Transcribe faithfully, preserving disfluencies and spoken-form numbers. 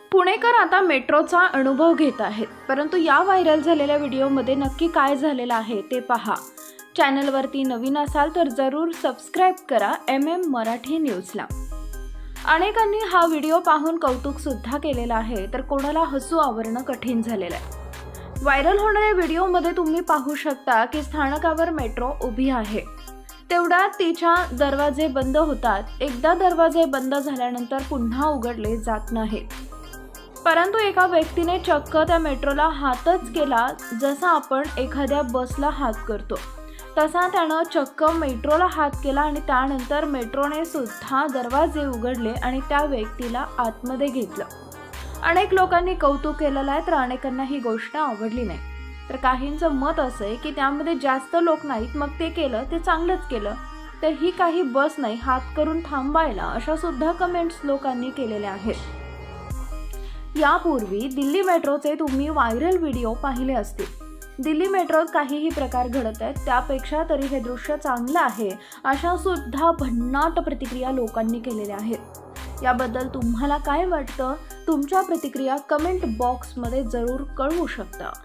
पुणेकर आता मेट्रोचा अनुभव घेत आहेत, परंतु या व्हायरल झालेल्या व्हिडिओमध्ये नक्की काय झालेलं आहे ते पहा। चॅनलवरती नवीन असाल तर जरूर सबस्क्राइब करा एम एम मराठी न्यूजला। अनेकांनी हा व्हिडिओ पाहून कौतुक सुद्धा केलेलं आहे, तर कोणाला हसू आवरणं कठीण झालेलं आहे। व्हायरल होणाऱ्या व्हिडिओमध्ये तुम्ही पाहू शकता की स्थानकावर मेट्रो उभी आहे, तेवढ्यात तिच्या दरवाजे बंद होतात। एकदा दरवाजे बंद झाल्यानंतर पुन्हा उघडले जात नाहीत, परंतु एका व्यक्तीने चक्क त्या मेट्रोला हातच केला, जसा आपण एखाद्या बसला हात करतो तसा त्यानं चक्क मेट्रोला हात केला आणि त्यानंतर मेट्रोने सुद्धा दरवाजे उघडले आणि त्या व्यक्तीला आतमध्ये घेतलं। अनेक लोकांनी कौतुक केलेलं आहे, तर अनेकांना ही गोष्ट आवडली नाही। तर काहींचं मत असं आहे की त्यामध्ये जास्त लोक नाहीत, मग ते केलं ते चांगलंच केलं, तर ही काही बस नाही हात करून थांबायला, अशा सुद्धा कमेंट्स लोकांनी केलेल्या आहेत। यापूर्वी दिल्ली मेट्रोचे तुम्ही व्हायरल व्हिडिओ पाहिले असतील। दिल्ली मेट्रोत काहीही प्रकार घडत आहेत, त्यापेक्षा तरी हे दृश्य चांगलं आहे, अशा सुद्धा भन्नाट प्रतिक्रिया लोकांनी केलेल्या आहेत। याबद्दल तुम्हाला काय वाटतं? तुमच्या प्रतिक्रिया कमेंट बॉक्समध्ये जरूर कळवू शकता।